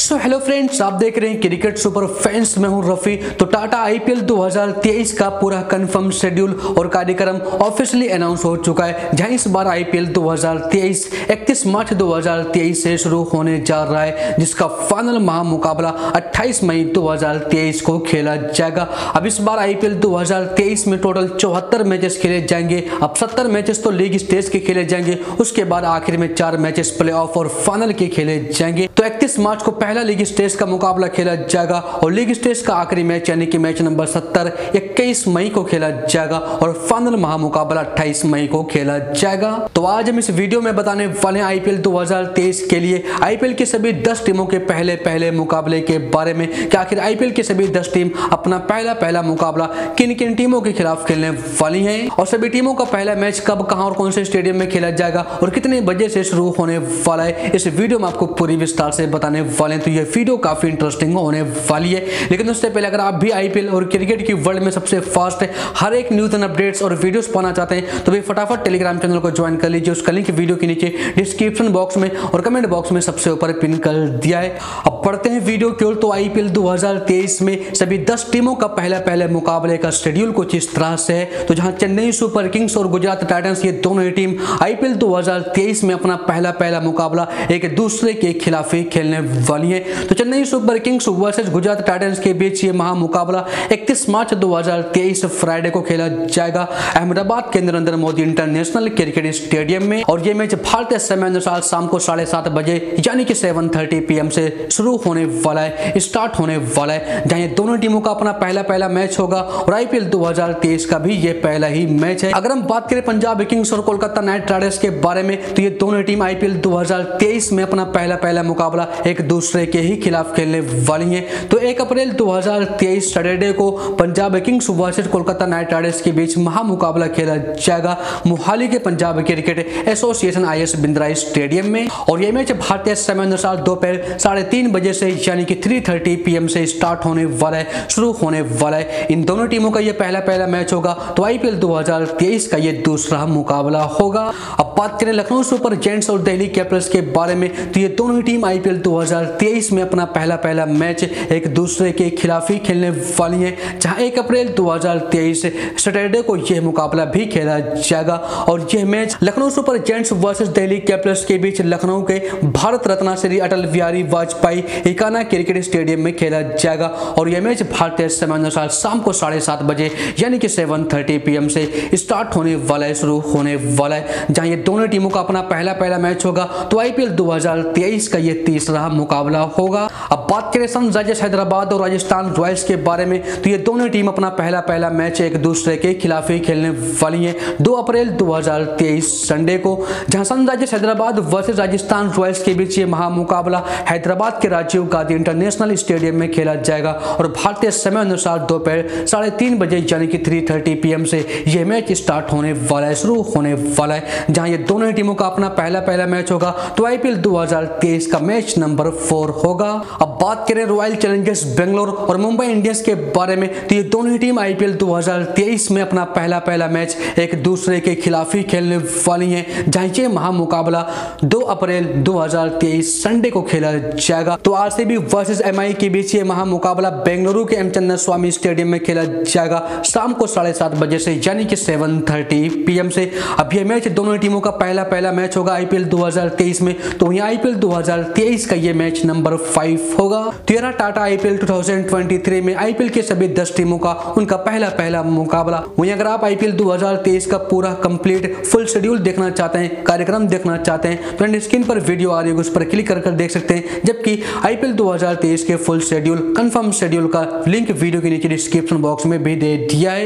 So hello friends, आप देख रहे हैं क्रिकेट सुपर फैंस। मैं हूं रफी। तो टाटा आईपीएल 2023 का पूरा कंफर्म शेड्यूल और कार्यक्रम ऑफिशियली अनाउंस हो चुका है, जहां इस बार आईपीएल 2023 31 मार्च 2023 से शुरू होने जा रहा है, जिसका फाइनल महामुकाबला 28 मई 2023 को खेला जाएगा। अब इस बार आईपीएल 2023 में टोटल 74 मैचेस खेले जाएंगे। अब 70 मैचेस तो लीग स्टेज के खेले जाएंगे, उसके बाद आखिर में 4 मैचेस प्लेऑफ और फाइनल के खेले जाएंगे। तो 31 मार्च को पहला लीग स्टेज का मुकाबला खेला जाएगा और लीग स्टेज का आखिरी मैच यानी कि मैच नंबर 70 21 मई को खेला जाएगा और फाइनल महामुकाबला 28 मई को खेला जाएगा। तो आज हम इस वीडियो में बताने वाले हैं आईपीएल 2023 के लिए आईपीएल की सभी 10 टीमों के पहले मुकाबले के बारे में कि आखिर आईपीएल की सभी 10 टीम अपना पहला मुकाबला किन किन टीमों के खिलाफ खेलने वाली है और सभी टीमों का पहला मैच कब, कहां और कौन से स्टेडियम में खेला जाएगा और कितने बजे से शुरू होने वाला है। इस वीडियो में आपको पूरी विस्तार से बताने वाले हैं, तो ये वीडियो काफी इंटरेस्टिंग होने वाली है। लेकिन उससे पहले अगर आप भी आईपीएल और क्रिकेट की वर्ल्ड में सबसे फास्ट हर एक न्यूज एंड अपडेट्स और वीडियोस पाना चाहते हैं तो भी फटाफट टेलीग्राम चैनल को ज्वाइन कर लीजिए। उसका लिंक वीडियो के नीचे डिस्क्रिप्शन बॉक्स में और कमेंट बॉक्स में सबसे ऊपर पिन कर दिया है। अब पढ़ते हैं वीडियो की ओर। तो आईपीएल 2023 में सभी 10 टीमों का पहले मुकाबले का शेड्यूल कुछ इस तरह से है। तो जहां चेन्नई सुपर किंग्स और गुजरात टाइटंस ये दोनों ही टीम आईपीएल 2023 में अपना पहला मुकाबला एक दूसरे के खिलाफ ही खेलने वाली है। तो Chennai Super Kings versus Gujarat Titans के बीच ये महामुकाबला 31 मार्च 2023 फ्राइडे को खेला जाएगा अहमदाबाद के Narendra Modi International Cricket Stadium में। और ये मैच भारतीय समय अनुसार शाम को 7:30 बजे यानी कि 7:30 PM से शुरू होने वाला है, स्टार्ट होने वाला है, जहां ये दोनों टीमों का अपना पहला मैच होगा और आईपीएल 2023 का भी ये पहला ही मैच है। अगर हम बात करें पंजाब किंग्स और कोलकाता नाइट राइडर्स के बारे में तो ये दोनों टीम आईपीएल 2023 में अपना पहला मुकाबला एक दूसरे के ही खिलाफ खेलने वाली हैं। तो 1 अप्रैल 2023 सैटरडे को Punjab Kings versus Kolkata Knight Riders के बीच महामुकाबला खेला जाएगा मोहाली के Punjab Cricket Association IS Bindra Stadium में। और यह मैच भारतीय समय अनुसार दोपहर 3:30 बजे से यानी कि 3:30 PM से स्टार्ट होने वाला है, शुरू होने वाला है। इन दोनों टीमों का यह पहला मैच होगा। तो आईपीएल 2023 का यह दूसरा मुकाबला होगा। अब बात करें लखनऊ सुपर जायंट्स और दिल्ली कैपिटल्स के बारे में तो ये दोनों ही टीम आईपीएल 2023 में अपना पहला मैच एक दूसरे के खिलाफ ही खेलने वाली है, जहां 1 अप्रैल 2023 सैटरडे को यह मुकाबला भी खेला जाएगा। और यह match Lucknow Super Giants versus Delhi Capitals के बीच लखनऊ के भारत रत्न श्री अटल बिहारी वाजपेयी इकाना क्रिकेट स्टेडियम में खेला जाएगा। और यह मैच भारतीय समय अनुसार शाम को 7:30 बजे यानी कि 7:30 PM से स्टार्ट होने वाला है, शुरू होने वाला है, जहां ये दोनों टीमों का अपना पहला मैच होगा। तो आईपीएल 2023 का यह तीसरा मुकाबला होगा। अब बात करें सनराइजर्स हैदराबाद और राजस्थान रॉयल्स के बारे में तो ये दोनों टीम अपना पहला मैच एक दूसरे के खिलाफ ही खेलने वाली है 2 अप्रैल 2023 संडे को, जहां Sunrisers Hyderabad versus Rajasthan Royals के बीच ये महामुकाबला हैदराबाद के राजीव गांधी इंटरनेशनल स्टेडियम में खेला जाएगा और भारतीय समय अनुसार दोपहर 3:30 बजे यानी कि 3:30 PM से यह मैच स्टार्ट होने वाला है, शुरू होने वाला है, जहां ये दोनों टीमों का अपना पहला मैच होगा। तो आईपीएल 2023 का मैच नंबर 4 होगा। अब बात करें रॉयल चैलेंजर्स बेंगलोर और मुंबई इंडियंस के बारे में तो ये दोनों ही टीम आईपीएल 2023 में अपना पहला मैच एक दूसरे के खिलाफ ही खेलने वाली हैं, जहां ये महामुकाबला 2 अप्रैल 2023 संडे को खेला जाएगा। तो आरसीबी वर्सेस एमआई के बीच ये महामुकाबला बेंगलुरु के एम चन्नास्वामी स्टेडियम में खेला जाएगा शाम को 7:30 बजे से यानी कि 7:30 PM से। अब यह मैच दोनों टीमों का पहला मैच होगा आईपीएल 2023 में। तो वहीं आईपीएल 2023 का ये मैच नंबर 5 होगा। तो ये टाटा आईपीएल 2023 में आईपीएल के सभी 10 टीमों का उनका पहला मुकाबला। वहीं अगर आप आईपीएल 2023 का पूरा कंप्लीट फुल शेड्यूल देखना चाहते हैं, कार्यक्रम देखना चाहते हैं तो स्क्रीन पर वीडियो आ रही है, उस पर क्लिक कर देख सकते हैं। जबकि आईपीएल 2023 के फुल शेड्यूल कंफर्म शेड्यूल का लिंक वीडियो के नीचे डिस्क्रिप्शन बॉक्स में भी दे दिया है।